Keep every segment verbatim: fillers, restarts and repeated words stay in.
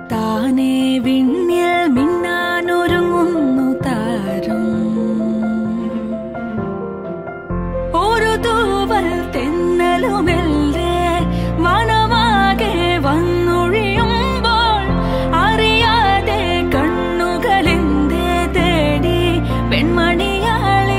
താനേ വിണ്ണിൽ മിന്നാനൊരുങ്ങുന്നു താരം. ഒരു തൂവൽ തെന്നലുമെല്ലേ മനമാകെ വന്നൊഴിയുമ്പോൾ അറിയാതെ കണ്ണുകളെന്തേ തേടി പെൺമണിയാളെ.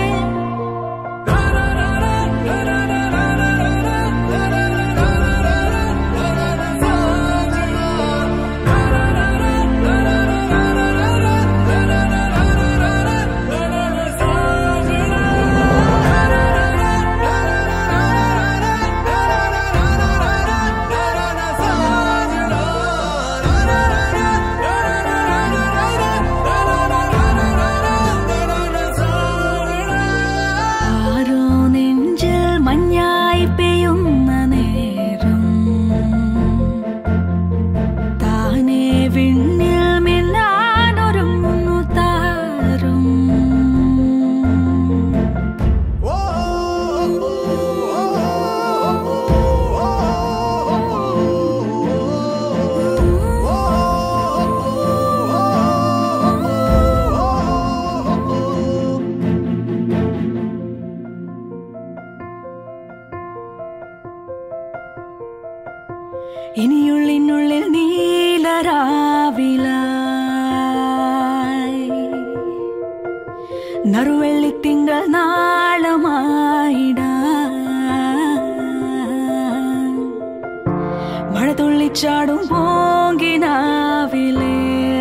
മഞ്ഞായി പെയ്യുന്ന നേരം താനേ വിണ്ണിൽ മിന്നാനൊരുങ്ങുന്നു താരം. ഇനിയുള്ളിനുള്ളിൽ നീലരാവിലായി നറുവെള്ളിത്തിങ്കൾ നാളമായിടാൻ മഴ തുള്ളിച്ചാടും പോങ്കിനാവിലേ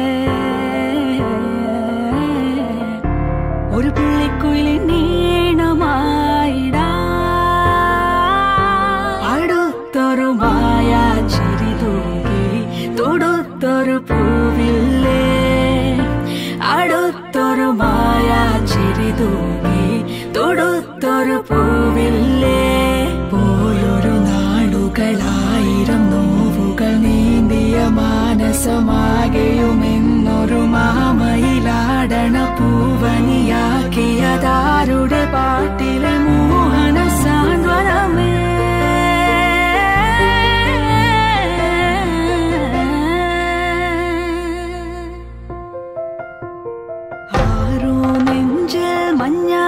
ഒരു പുള്ളിക്കുയിലിൻ നീണമായിടാൻ അടുത്തൊരു മായാ ചിരി തൂകി തൊടുത്തൊരു പൂവില്ലേ. അടുത്തൊരു മായാ ചിരി തൂകി തൊടുത്തൊരു പൂവില്ലേ. പോയൊരു നാളുകളായിരം നോവുകൾ നീന്തിയ മാനസമാകെയുമെന്നൊരു മാമയിലാടണ പൂവനിയാക്കിയതാരുടെ പാട്ടിലെ മോഹന സാന്ത്വനമേ. ആരോ നെഞ്ചിൽ മഞ്ഞ